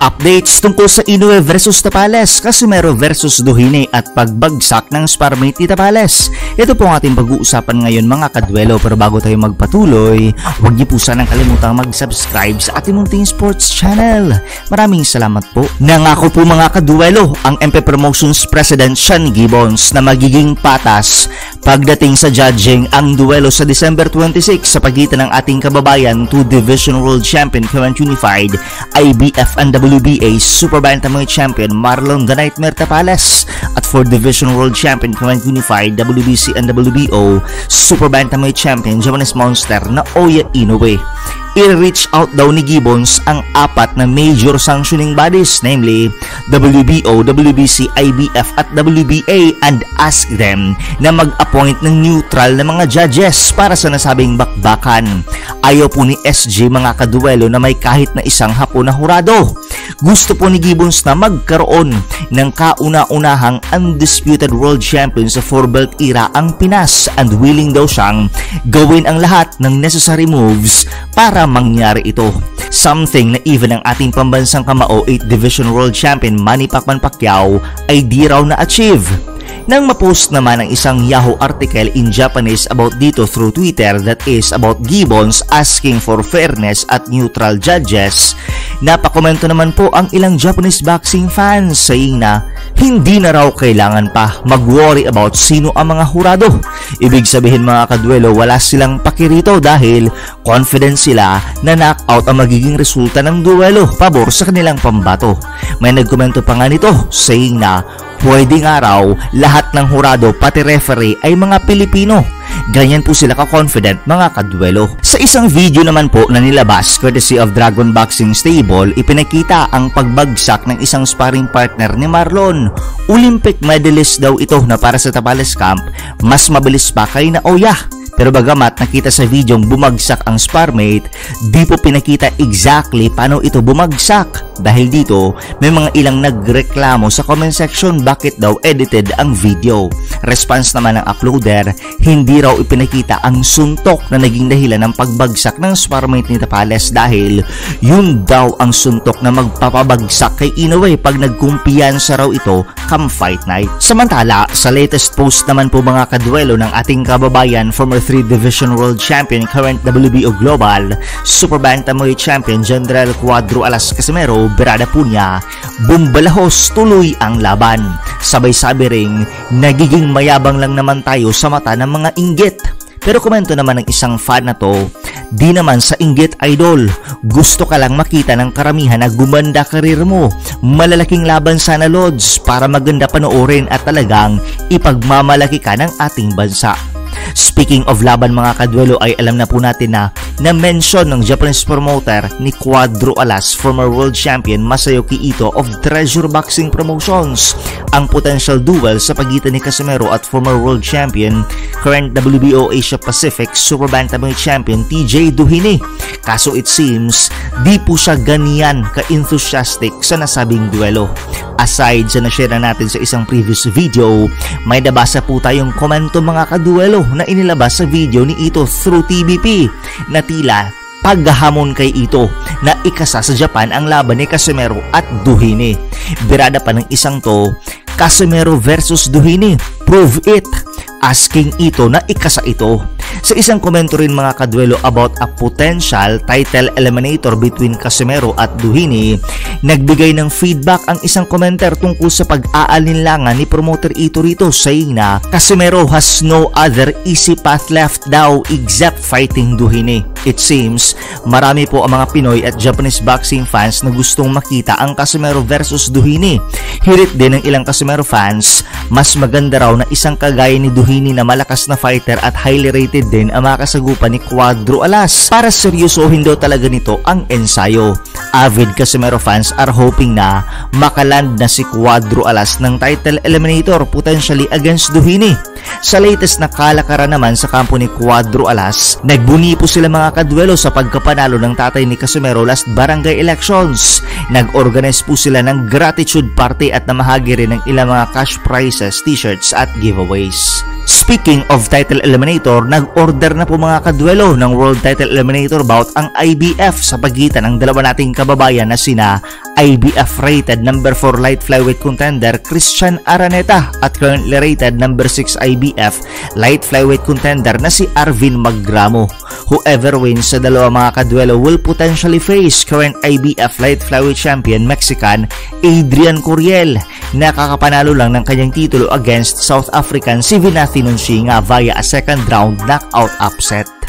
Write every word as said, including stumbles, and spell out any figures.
Updates tungkol sa Inoue versus Tapales, Casimero versus Duhine at pagbagsak ng sparmate ni Tapales. Ito po ang ating pag-uusapan ngayon mga kadwelo, pero bago tayo magpatuloy, huwag niyo po sanang kalimutang mag-subscribe sa ating munting sports channel. Maraming salamat po. Nangako po mga kadwelo ang M P Promotions President Sean Gibbons na magiging patas pagdating sa judging ang duelo sa December twenty-six sa pagitan ng ating kababayan, two Division World Champion Current Unified I B F and W B A Super Bantamweight Champion Marlon The Nightmare Tapales at four Division World Champion Current Unified W B C and W B O Super Bantamweight Champion Japanese Monster na Oya Inoue. I-reach out daw ni Gibbons ang apat na major sanctioning bodies, namely W B O, W B C, I B F at W B A, and ask them na mag-appoint ng neutral na mga judges para sa nasabing bakbakan. Ayaw po ni S G mga kaduelo na may kahit na isang Hapon na hurado. Gusto po ni Gibbons na magkaroon ng kauna-unahang undisputed world champion sa four belt era ang Pinas, and willing daw siyang gawin ang lahat ng necessary moves para mangyari ito. Something na even ang ating pambansang kamao eight Division World Champion Manny Pacman Pacquiao ay di raw na-achieve. Nang ma-post naman ang isang Yahoo article in Japanese about dito through Twitter, that is about Gibbons asking for fairness at neutral judges, napakomento naman po ang ilang Japanese boxing fans saying na hindi na raw kailangan pa mag-worry about sino ang mga hurado. Ibig sabihin mga kadwelo, wala silang pakirito dahil confident sila na knockout ang magiging resulta ng duelo pabor sa kanilang pambato. May nagkomento pa nga nito saying na pwede nga raw lahat ng hurado pati referee ay mga Pilipino. Ganyan po sila ka-confident mga kadwelo. Sa isang video naman po na nilabas courtesy of Dragon Boxing Stable, ipinakita ang pagbagsak ng isang sparring partner ni Marlon. Olympic medalist daw ito na para sa Tapales Camp, mas mabilis pa kay na Oya. Pero bagamat nakita sa videong bumagsak ang sparmate, di po pinakita exactly paano ito bumagsak. Dahil dito, may mga ilang nagreklamo sa comment section bakit daw edited ang video. Response naman ng uploader, hindi raw ipinakita ang suntok na naging dahilan ng pagbagsak ng sparmate ni Tapales dahil yun daw ang suntok na magpapabagsak kay Inoue pag nagkumpiyansa raw ito come fight night. Samantala, sa latest post naman po mga kadwelo ng ating kababayan, former three Division World Champion, current W B O Global, Super Bantamweight Champion General Cuadro Alas Casimero, berada po niya, bumbalahos tuloy ang laban. Sabay sabi ring, nagiging mayabang lang naman tayo sa mata ng mga inggit. Pero komento naman ng isang fan na to, di naman sa inggit idol, gusto ka lang makita ng karamihan na gumanda karir mo. Malalaking laban sana Lods para maganda panoorin at talagang ipagmamalaki ka ng ating bansa. Speaking of laban mga kadwelo, ay alam na po natin na na-mention ng Japanese promoter ni Cuadro Alas, former world champion Masayuki Ito of Treasure Boxing Promotions, ang potential duel sa pagitan ni Casimero at former world champion, current W B O Asia Pacific Super Bantamweight Champion T J Duhine. Kaso it seems, di po siya ganyan ka-enthusiastic sa nasabing duelo. Aside sa na-share na natin sa isang previous video, may nabasa po tayong komento mga kaduelo na inilabas sa video ni Ito through T V P na tila paghahamon kay Ito na ikasa sa Japan ang laban ni Casimero at Duhine. Birada pa ng isang to, Casimero versus Duhine, prove it. Asking Ito na ikasa ito. Sa isang komento rin mga kadwelo about a potential title eliminator between Casimero at Duhine, nagbigay ng feedback ang isang commenter tungkol sa pag-aalinlangan ni promoter Ito rito, saying na Casimero has no other easy path left daw except fighting Duhine. It seems, marami po ang mga Pinoy at Japanese boxing fans na gustong makita ang Casimero versus Duhine. Hirit din ng ilang Casimero fans, mas maganda raw na isang kagaya ni Duhine na malakas na fighter at highly rated din ang makasagupan ni Cuadro Alas para seryosohin daw talaga nito ang ensayo. Avid Casimero fans are hoping na makaland na si Cuadro Alas ng title eliminator potentially against Duhine. Sa latest na kalakaran naman sa kampo ni Cuadro Alas, nagbuni po sila mga kadwelo sa pagkapanalo ng tatay ni Casimero last barangay elections. Nag-organize po sila ng gratitude party at namahagi rin ng ilang mga cash prizes, t-shirts at giveaways. Speaking of title eliminator, nag-order na po mga kadwelo ng World Title Eliminator bout ang I B F sa pagitan ng dalawa nating kababayan na sina I B F rated number four light flyweight contender Christian Araneta at currently rated number six I B F light flyweight contender na si Arvin Magramo. Whoever wins sa dalawa mga kadwelo will potentially face current I B F light flyweight champion Mexican Adrian Curiel, nakakapanalo lang ng kanyang titulo against South African si Vinathy Nunsinga via a second round knockout upset.